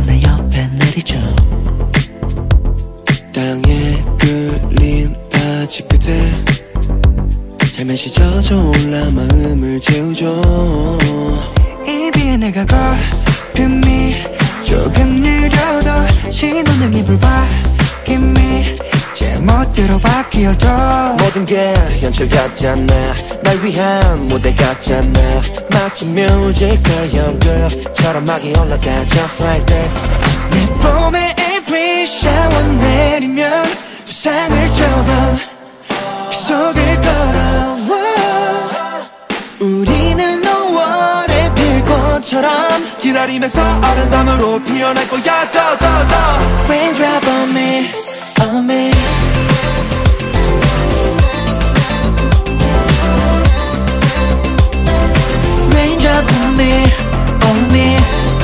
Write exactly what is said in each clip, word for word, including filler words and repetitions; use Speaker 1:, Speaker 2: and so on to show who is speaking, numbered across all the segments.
Speaker 1: 내 옆에 내리죠.
Speaker 2: 땅에 끌린 바지 끝에 살며시 젖어올라 마음을 재우죠.
Speaker 1: 이 비에 내가 걸음이 조금 느려도 신호등이 불바뀜이 제 멋대로 바뀌어도
Speaker 2: 모든 게 현실 같잖아. 날 위한 무대 같잖아. 마치 뮤지컬 연극처럼 막이 올라가 just like this.
Speaker 1: 내 봄에 April shower 내리면 두 산을 접어 빗속을 걸어 우리는 오월에 필 꽃처럼
Speaker 2: 기다리면서 아름다움으로 피어날 거야. 더 더 더
Speaker 1: Raindrop on me, on me. Raindrop on me, on me.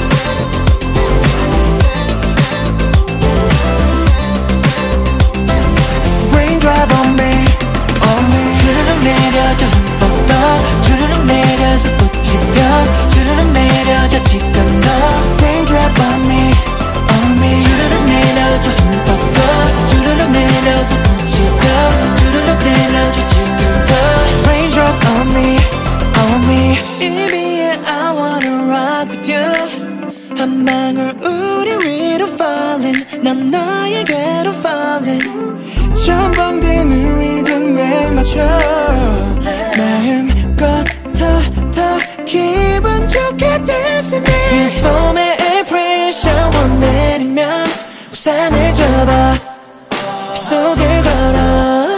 Speaker 1: Raindrop on me, on me. 주르륵 내려져 흠뻑 더 주르륵 내려서 꽃이 펴 주르륵 내려져 지금 더 Raindrop on me, on me. 주르륵 내려져 흠뻑 더 주르륵 내려서 꽃이 펴 주르륵 내려져 지금 더 Raindrop on me, on me. 이 비에 I wanna rock with you. 한 방울 우리 위로 falling 난 너에게로 falling 전방되는 리듬에 맞춰 마음껏 더 더 기분 좋게 dance with me. 이 봄에 April shower 내리면 우산을 접어 빗속을 걸어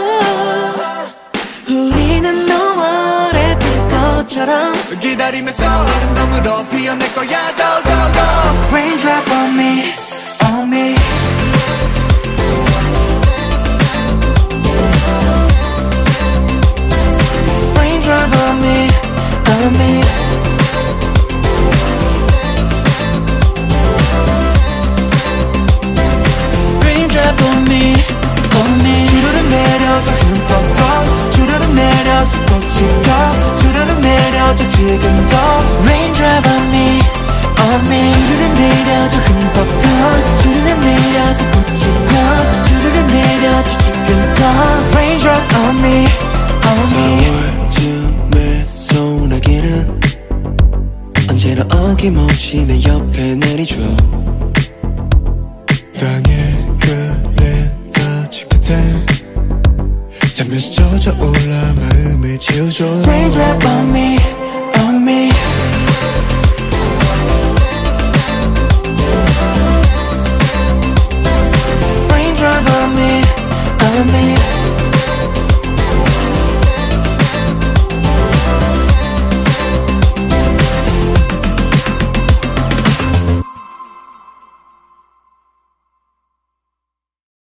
Speaker 1: 우리는 노을의 빛꽃처럼
Speaker 2: 기다리면서 아름다움으로 피어날 거야. 더 더 더
Speaker 1: Raindrop on me, on me. Raindrop on me, on me. Raindrop on me, on me. 주르륵 내려져 흠뻑 더 주르륵 내려서 꽃이 펴 주르륵 내려져 지금 더 Raindrop on me, on me. 주르륵 내려져 흠뻑 더 주르륵 내려서 꽃이 펴 주르륵 내려져 지금 더 Raindrop on me, on me.
Speaker 2: 사월쯤에 소나기는 언제나 어김없이 내 옆에 내리죠. 땅에 끌린 바지 끝에 살며시 젖어올라 마음을 채우죠.